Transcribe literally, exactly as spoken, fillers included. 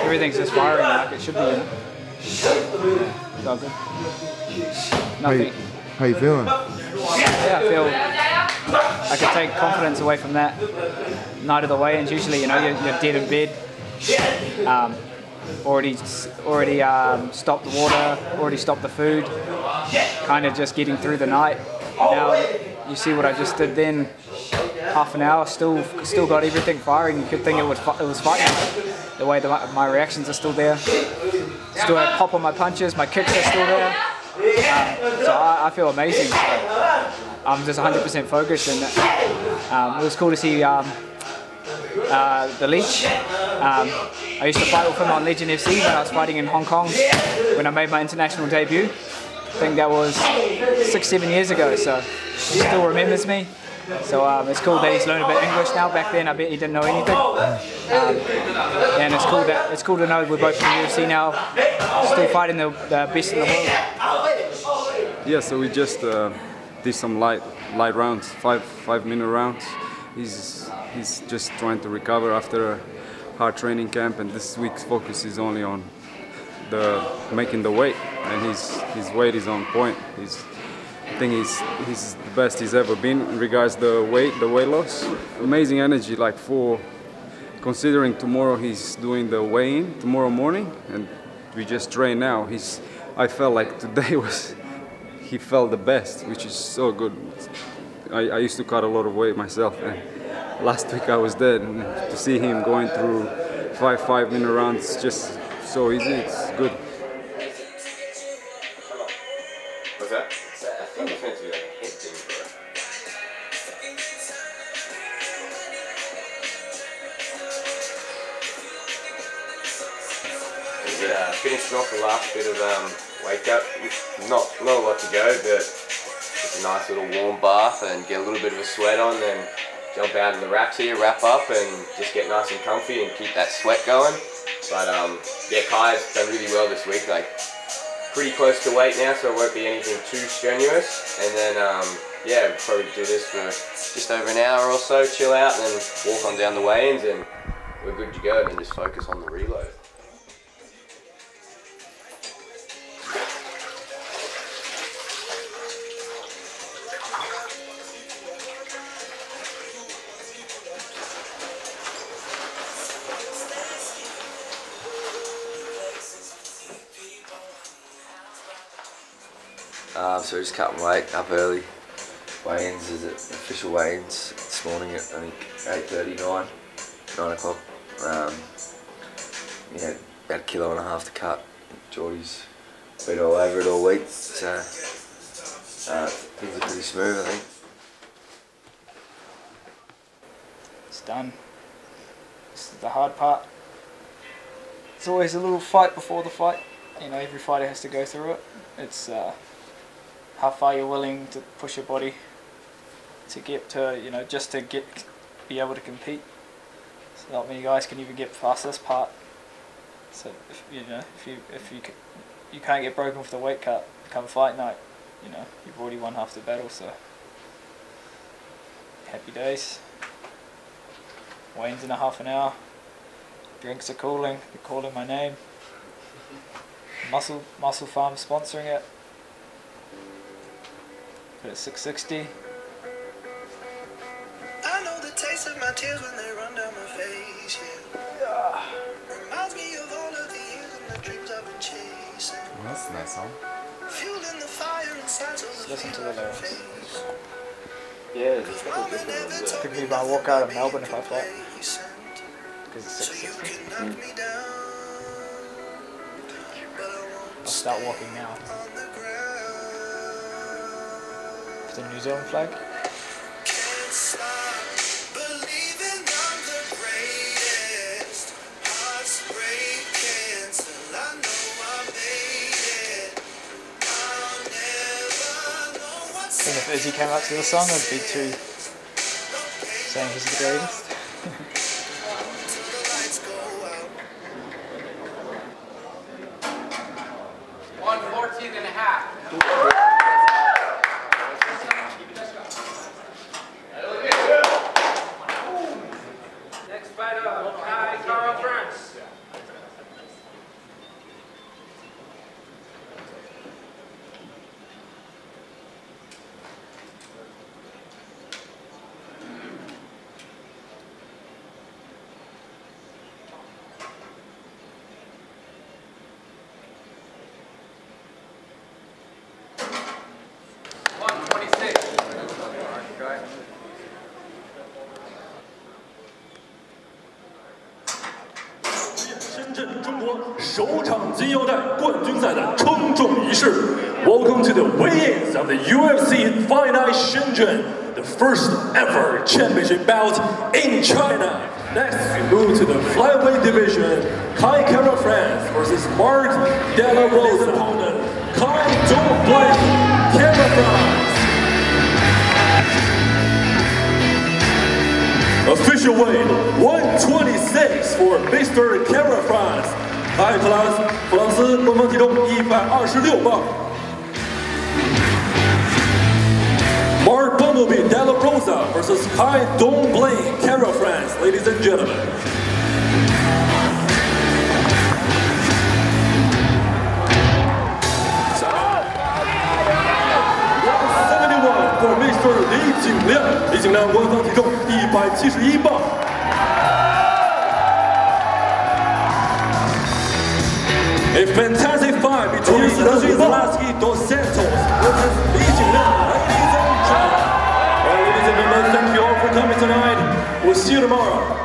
everything's just firing like it should be. You know? Yeah, it's all good. Nothing. How you, how you feeling? Yeah, I feel I could take confidence away from that night of the weigh-ins. Usually, you know, you're, you're dead in bed, um, already already um, stopped the water, already stopped the food, kind of just getting through the night. Now you see what I just did then. Half an hour, still still got everything firing. You could think it was it was fighting. The way that my reactions are still there. Still have pop on my punches. My kicks are still there. Um, so I, I feel amazing. So I'm just one hundred percent focused, and um, it was cool to see um, uh, the Leech. Um, I used to fight with him on Legend F C when I was fighting in Hong Kong when I made my international debut. I think that was six, seven years ago. So he still remembers me. So um, it's cool that he's learned a bit of English now. Back then, I bet he didn't know anything. Um, and it's cool that it's cool to know we're both in the U F C now, still fighting the, the best in the world. Yeah, so we just uh, did some light light rounds, five five minute rounds. He's he's just trying to recover after a hard training camp, and this week's focus is only on the making the weight, and his his weight is on point. He's I think he's he's the best he's ever been in regards to the weight, the weight loss. Amazing energy, like for considering tomorrow he's doing the weigh-in tomorrow morning, and we just train now. He's I felt like today was he felt the best, which is so good. I, I used to cut a lot of weight myself, and last week I was dead, and to see him going through five five minute rounds just so easy, it's good. What's that? I think it's meant to be like a hit thing, bro. Is it uh, finishing off the last bit of um, wake up? Not, not a lot to go, but just a nice little warm bath and get a little bit of a sweat on, then jump out of the wraps here, wrap up, and just get nice and comfy and keep that sweat going. But um, yeah, Kai's done really well this week. Like, pretty close to weight now, so it won't be anything too strenuous. And then, um, yeah, we'll probably do this for just over an hour or so, chill out, and then walk on down the weigh-ins, and we're good to go, and then just focus on the reload. Um, so just cutting weight up early. Weigh-ins is it official weigh-ins this morning at I think eight thirty, nine, nine o'clock. Um, yeah, about a kilo and a half to cut. Geordie's been all over it all week, so uh, things are pretty smooth, I think. It's done. This is the hard part. It's always a little fight before the fight. You know, every fighter has to go through it. It's uh, how far you're willing to push your body to get to, you know, just to get, be able to compete. So not many guys can even get past this part. So if, you know, if you if you you can't get broken with the weight cut come fight night, you know, you've already won half the battle. So happy days. Weigh-ins in a half an hour. Drinks are cooling. They're calling my name. Muscle Muscle Farm sponsoring it. Put it six sixty. I know the taste of my tears when they run down my face, yeah. Reminds me of all of the years and the dreams I've been chasing. Well, that's a nice song. Fueling the fire inside so the Listen to the lyrics. Yeah, It could be my walkout of Melbourne if I fight. Because it's six sixty. Mm. I'll start walking now. The New Zealand flag. And if Izzy came out to the song, I'd be too saying he's the greatest. one fourteen and a half. 圳中国首场金腰带冠军赛的称重仪式。Welcome to the weigh-ins of the U F C Fight Night Shenzhen, the first ever championship bout in China. Next, we move to the flyweight division. Kai Kara France versus Mark De La Rosa. Opponent, Kai Don't Blame Kara France. Official weight one twenty-six for Mister Kara France. High class 弗朗斯官方体重一百二十六磅。Mark Bumblebee De La Rosa versus Kai Don't Blame Kara France, ladies and gentlemen. one seventy-one for Mister 李景亮，李景亮官方体重一百七十一磅。A fantastic fight between Zhang dos Santos versus Li Jingliang, ladies and gentlemen. Well, ladies and gentlemen, thank you all for coming tonight. We'll see you tomorrow.